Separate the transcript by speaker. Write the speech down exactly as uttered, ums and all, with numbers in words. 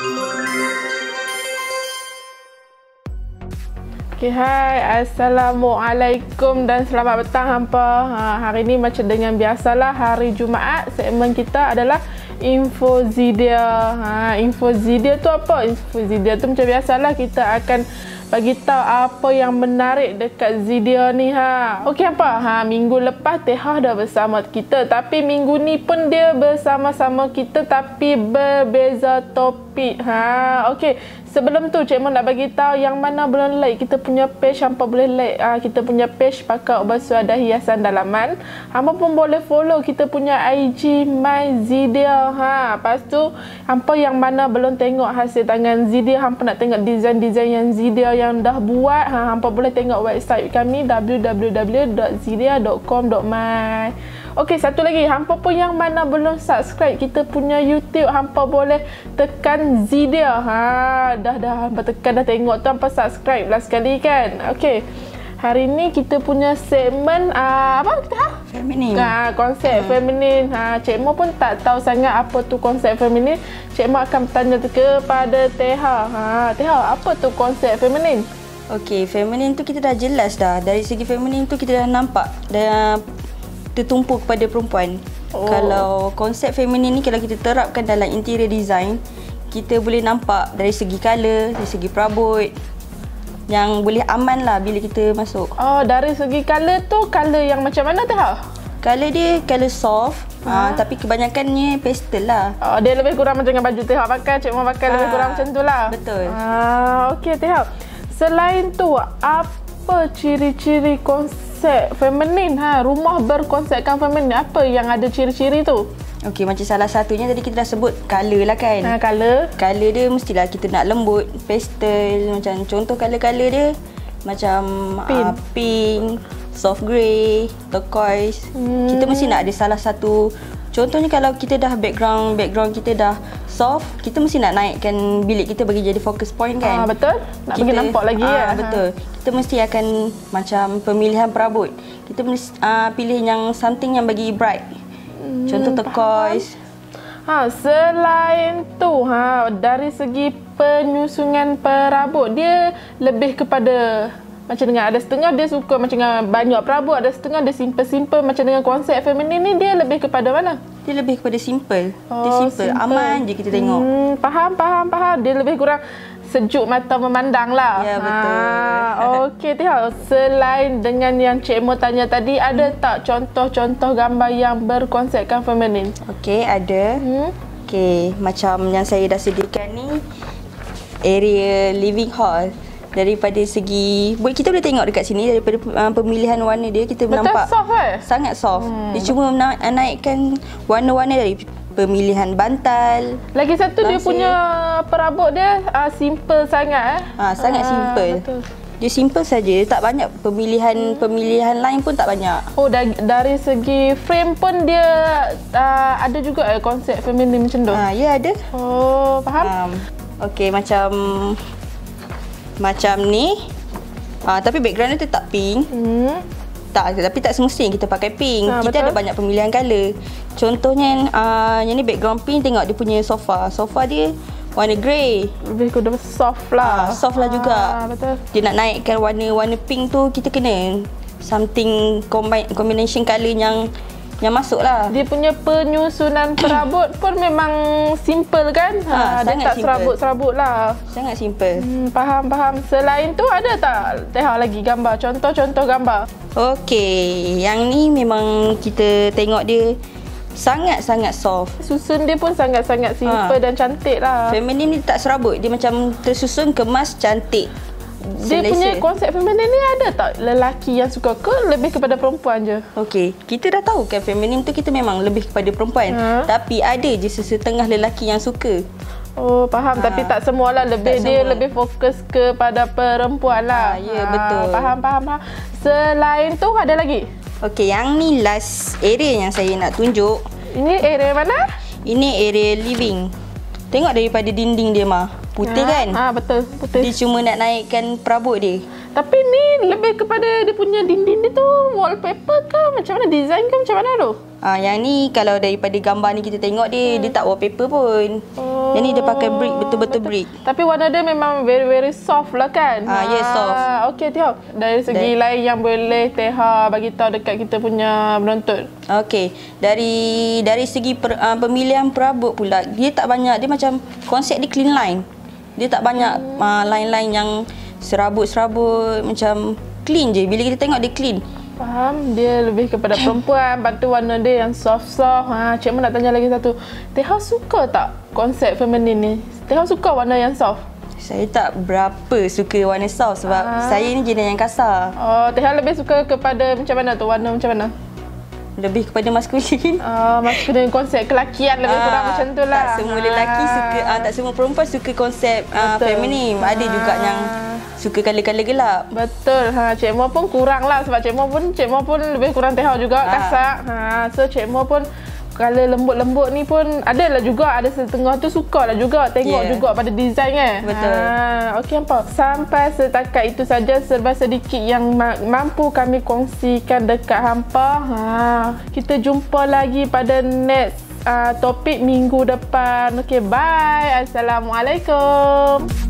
Speaker 1: Okay, hai, Assalamualaikum dan selamat petang hampa. Ha, hari ni macam dengan biasalah, hari Jumaat, segmen kita adalah Info Zidia. Ha, Info Zidia tu apa? Info Zidia tu macam biasalah, kita akan bagi tahu apa yang menarik dekat Zidia ni. Ha. Okey apa? Ha, minggu lepas Tehah dah bersama kita, tapi minggu ni pun dia bersama-sama kita tapi berbeza topik. Ha, okey. Sebelum tu Cik Mon nak bagi tahu yang mana belum like kita punya page, hampa boleh like uh, kita punya page Pakar Bersuada Hiasan Dalaman. Hampa pun boleh follow kita punya I G My Zidia. Ha, lepas tu hampa yang mana belum tengok hasil tangan Zidia, hampa nak tengok design-design yang Zidia yang dah buat, ha, hampa boleh tengok website kami w w w dot zidia dot com dot my. Okey, satu lagi, hampa pun yang mana belum subscribe kita punya YouTube, hampa boleh tekan Zidia. Ha, dah dah hampa tekan, dah tengok tu, hampa subscribe lah sekali kan. Okey. Hari ni kita punya segmen uh, apa kita? Ha?
Speaker 2: Feminin.
Speaker 1: Ha, konsep hmm. feminin. Ha, Cik Mo pun tak tahu sangat apa tu konsep feminin. Cik Mo akan bertanya kepada Teha. Ha, Teha, apa tu konsep feminin?
Speaker 2: Okey, feminin tu kita dah jelas dah. Dari segi feminin tu kita dah nampak dah tertumpu kepada perempuan. Oh. Kalau konsep feminin ni kalau kita terapkan dalam interior design, kita boleh nampak dari segi color, dari segi perabot yang boleh aman lah bila kita masuk.
Speaker 1: Oh, dari segi color tu, color yang macam mana tu?
Speaker 2: Color dia color soft, ha? uh, tapi kebanyakannya pastel lah.
Speaker 1: Oh, dia lebih kurang macam dengan baju Teha pakai, Cik Mo pakai, uh, lebih kurang macam tu lah.
Speaker 2: Betul.
Speaker 1: Ah, okey Teha. Selain tu, apa ciri-ciri konsep feminin? Ha, rumah berkonsepkan feminin, apa yang ada ciri-ciri tu?
Speaker 2: Okey, macam salah satunya tadi kita dah sebut color lah kan.
Speaker 1: Ha, color.
Speaker 2: Color dia mestilah kita nak lembut, pastel. Macam contoh color-color dia macam pink, uh, pink soft grey, turquoise. Hmm. Kita mesti nak ada salah satu. Contohnya kalau kita dah background background kita dah soft, kita mesti nak naikkan bilik kita bagi jadi focus point kan.
Speaker 1: Ah, betul. Nak kita, bagi nampak lagi ah, ya.
Speaker 2: Betul. Kita mesti akan macam pemilihan perabot. Kita mesti uh, pilih yang something yang bagi bright. Hmm, contoh turquoise.
Speaker 1: Ha, selain tu, ha, dari segi penyusunan perabot, dia lebih kepada macam dengan ada setengah dia suka macam dengan banyak perabot, ada setengah dia simple-simple. Macam dengan konsep feminin ni, dia lebih kepada mana?
Speaker 2: Dia lebih kepada simple.
Speaker 1: Oh,
Speaker 2: dia simple. simple, aman je kita tengok.
Speaker 1: Hmm, faham, faham, faham. Dia lebih kurang sejuk mata memandang lah.
Speaker 2: Ya, betul.
Speaker 1: Ha, okey, Tia. Selain dengan yang Cik Mo tanya tadi, ada tak contoh-contoh gambar yang berkonsepkan feminin?
Speaker 2: Okey, ada. Hmm? Okey, macam yang saya dah sediakan ni, area living hall. Daripada segi, kita boleh tengok dekat sini, daripada uh, pemilihan warna dia, kita
Speaker 1: betul
Speaker 2: nampak
Speaker 1: soft eh?
Speaker 2: Sangat soft. Hmm. Dia cuma na naikkan warna-warna dari pemilihan bantal.
Speaker 1: Lagi satu langsir. Dia punya perabot dia uh, simple sangat eh?
Speaker 2: Ha, sangat uh, simple.
Speaker 1: Betul.
Speaker 2: Dia simple saja, tak banyak pemilihan hmm. pemilihan lain pun tak banyak.
Speaker 1: Oh, dari, dari segi frame pun dia uh, ada juga eh, konsep feminin macam tu?
Speaker 2: Ha, ya ada.
Speaker 1: Oh, faham. Um,
Speaker 2: Okey, macam Macam ni, ha, tapi background dia tetap pink. Hmm. Tak, tapi tak semestinya kita pakai pink. Ha, kita betul. Ada banyak pemilihan color. Contohnya, uh, yang ni background pink, tengok dia punya sofa. Sofa dia warna grey.
Speaker 1: Lebih kuda soft lah.
Speaker 2: Ha, soft lah juga.
Speaker 1: Ha, betul.
Speaker 2: Dia nak naikkan warna-warna pink tu, kita kena something combine, combination color yang yang masuk lah. Dia
Speaker 1: punya penyusunan perabot pun memang simple kan?
Speaker 2: Ha,
Speaker 1: ha, dia tak serabut-serabut lah.
Speaker 2: Sangat simple.
Speaker 1: Hmm, faham, faham. Selain tu ada tak Teha lagi gambar? Contoh-contoh gambar.
Speaker 2: Okey, yang ni memang kita tengok dia sangat-sangat soft.
Speaker 1: Susun dia pun sangat-sangat simple ha. dan cantik lah.
Speaker 2: Feminin ni tak serabut. Dia macam tersusun, kemas, cantik.
Speaker 1: Dia selesa. Punya konsep feminin ni ada tak lelaki yang suka ke lebih kepada perempuan je?
Speaker 2: Okey, kita dah tahu kan feminin tu kita memang lebih kepada perempuan. Ha? Tapi ada je sesetengah lelaki yang suka.
Speaker 1: Oh, faham. Ha. Tapi tak semualah, lebih tak dia semua. Lebih fokus kepada perempuan lah.
Speaker 2: Ha, ya, ha, betul.
Speaker 1: Faham, faham, faham. Selain tu ada lagi?
Speaker 2: Okey, yang ni last area yang saya nak tunjuk.
Speaker 1: Ini area mana?
Speaker 2: Ini area living. Tengok daripada dinding dia mah. Putih ha, kan?
Speaker 1: Ah ha, betul, putih.
Speaker 2: Dia cuma nak naikkan perabot dia.
Speaker 1: Tapi ni lebih kepada dia punya dinding dia tu wallpaper ke macam mana, design ke macam mana tu?
Speaker 2: Ah, yang ni kalau daripada gambar ni kita tengok dia hmm. dia tak wallpaper pun. Oh. Yang ni dia pakai brick, betul-betul brick.
Speaker 1: Tapi warna dia memang very very soft lah kan?
Speaker 2: Ah, ya, yeah, soft.
Speaker 1: Okey Teh, dari segi dari, lain yang boleh Teh bagi tahu dekat kita punya penonton.
Speaker 2: Okey, dari dari segi per, uh, pemilihan perabot pula, dia tak banyak, dia macam konsep dia clean line. Dia tak banyak hmm. uh, line-line yang serabut-serabut, macam clean je. Bila kita tengok dia clean.
Speaker 1: Faham, dia lebih kepada perempuan. Lepas tu warna dia yang soft-soft. Ha, Cik Mun nak tanya lagi satu. Teh suka tak konsep feminin ni? Teh suka warna yang soft?
Speaker 2: Saya tak berapa suka warna soft sebab ha. saya ni jenis yang kasar.
Speaker 1: Oh, Teh lebih suka kepada macam mana tu? Warna macam mana?
Speaker 2: Lebih kepada maskulin.
Speaker 1: Ah, maskulin, konsep kelakian lebih kurang ah, macam tu lah.
Speaker 2: Tak semua lelaki ah. suka, ah, tak semua perempuan suka konsep ah, feminin. Ada ah. juga yang suka color-color gelap.
Speaker 1: Betul. Ha, Cik Mo pun kurang lah sebab Cik Mo pun Cik Mo pun lebih kurang Teh juga ah. kasar. Ha, so Cik Mo pun kalau lembut-lembut ni pun adalah juga, ada setengah tu suka lah juga tengok yeah. juga pada design eh.
Speaker 2: Betul.
Speaker 1: Ha, okey hampa. Sampai setakat itu saja serba sedikit yang ma- mampu kami kongsikan dekat hampa. Ha, kita jumpa lagi pada next uh, topik minggu depan. Okey, bye. Assalamualaikum.